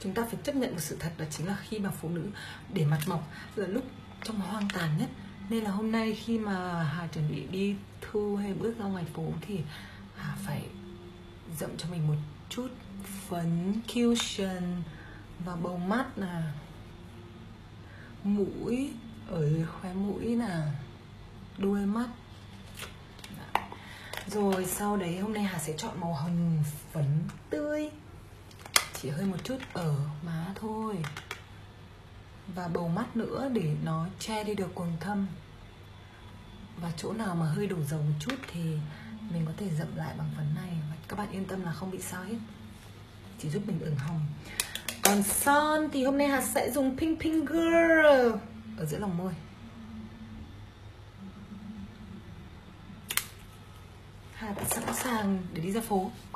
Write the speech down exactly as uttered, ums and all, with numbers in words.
chúng ta phải chấp nhận một sự thật, đó chính là khi mà phụ nữ để mặt mộc là lúc trong hoang tàn nhất. Nên là hôm nay khi mà Hà chuẩn bị đi thu hay bước ra ngoài phố thì Hà phải dậm cho mình một chút phấn cushion và bầu mắt nè, mũi, ở khóe mũi nè, đuôi mắt. Rồi sau đấy hôm nay Hà sẽ chọn màu hồng phấn tươi, chỉ hơi một chút ở má thôi, và bầu mắt nữa để nó che đi được quầng thâm. Và chỗ nào mà hơi đổ dầu một chút thì mình có thể dậm lại bằng phấn này. Và các bạn yên tâm là không bị sao hết, chỉ giúp mình ửng hồng. Còn son thì hôm nay Hà sẽ dùng Pink Pink Girl ở giữa lòng môi. Hà đã sẵn sàng để đi ra phố.